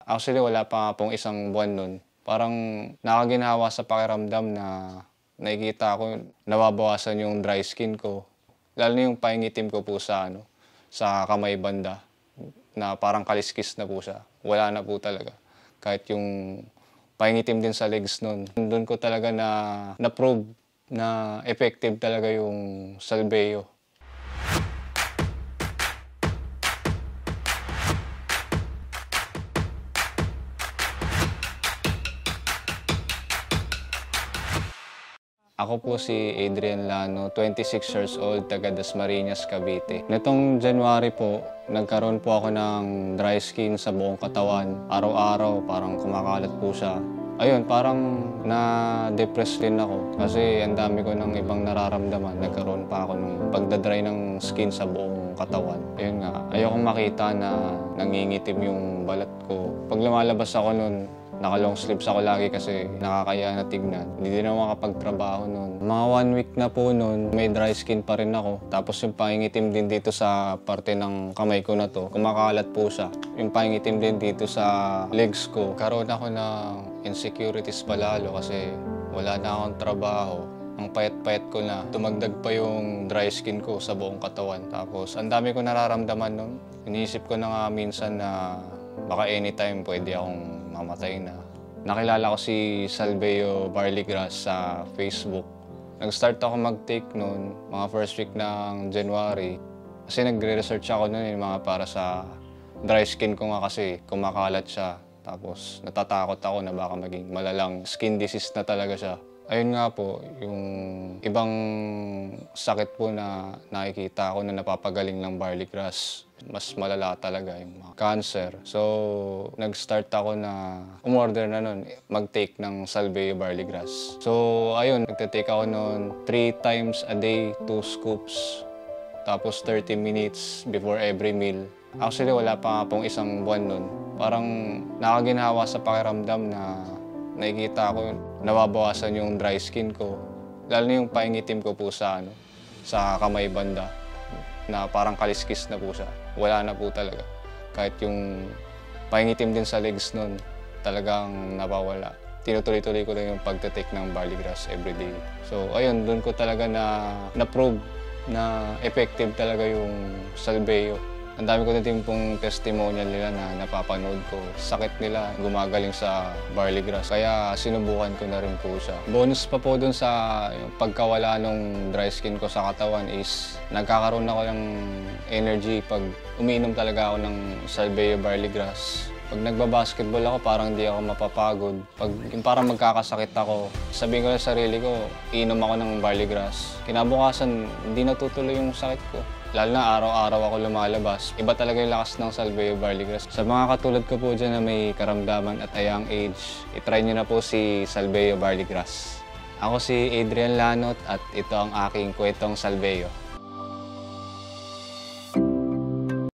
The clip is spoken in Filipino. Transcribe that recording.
Actually, wala pa pong isang buwan nun. Parang nakaginhawa sa pakiramdam na nakikita ko nababawasan yung dry skin ko. Lalo na yung paingitim ko po sa kamay banda na parang kaliskis na po siya. Wala na po talaga. Kahit yung paingitim din sa legs nun. Doon ko talaga na-prove na effective talaga yung Salveo. Ako po si Adrian Lanot, 26 years old, taga Dasmariñas, Cavite. Nitong January po, nagkaroon po ako ng dry skin sa buong katawan. Araw-araw, parang kumakalat po siya. Ayun, parang na-depress din ako kasi ang dami ko ng ibang nararamdaman. Nagkaroon pa ako ng pagdadry ng skin sa buong katawan. Ayun nga, ayokong makita na nangingitim yung balat ko. Pag lumalabas ako nun, naka-long sleeves ako lagi kasi nakakaya na tignan. Hindi din ako makapagtrabaho noon. Mga 1 week na po noon, may dry skin pa rin ako. Tapos yung pangingitim din dito sa parte ng kamay ko na to, kumakalat po siya. Yung pangingitim din dito sa legs ko. Karoon ako ng insecurities palalo kasi wala na akong trabaho. Ang payat-payat ko na, tumagdag pa yung dry skin ko sa buong katawan. Tapos ang dami ko nararamdaman noon. Iniisip ko na nga minsan na baka anytime pwede akong mamatay na. Nakilala ko si Salveo Barley Grass sa Facebook. Nag-start ako mag-take noon, mga first week ng January. Kasi nagre-research ako noon mga para sa dry skin ko nga kasi kumakalat siya. Tapos natatakot ako na baka maging malalang skin disease na talaga siya. Ayun nga po, yung ibang sakit po na nakikita ko na napapagaling ng barley grass. Mas malala talaga yung mga cancer. So, nag-start ako na umorder na nun, mag-take ng Salveo Barley Grass. So, ayun, nagtitake ako nun 3 times a day, 2 scoops. Tapos 30 minutes before every meal. Actually, wala pa pong isang buwan nun. Parang nakaginhawa sa pakiramdam na nakikita ko nababawasan yung dry skin ko. Lalo na yung paingitim ko po sa kamay banda na parang kaliskis na po siya. Wala na po talaga. Kahit yung paingitim din sa legs nun, talagang napawala. Tinutuloy-tuloy ko lang yung pagte-take ng barley grass everyday. So ayun, doon ko talaga na-prove na effective talaga yung Salveo. Ang dami ko din pong testimonial nila na napapanood ko. Sakit nila gumagaling sa barley grass. Kaya sinubukan ko na rin po siya. Bonus pa po dun sa pagkawala ng dry skin ko sa katawan is nagkakaroon ako ng energy pag umiinom talaga ako ng Salveo Barley Grass. Pag nagbabasketball ako, parang hindi ako mapapagod. Pag parang magkakasakit ako, sabihin ko sa sarili ko, iinom ako ng barley grass. Kinabukasan, hindi natutuloy yung sakit ko. Lalo na araw-araw ako lumalabas. Iba talaga yung lakas ng Salveo Barley Grass. Sa mga katulad ko po dyan na may karamdaman at a young age, itry nyo na po si Salveo Barley Grass. Ako si Adrian Lanot at ito ang aking kwentong Salveo.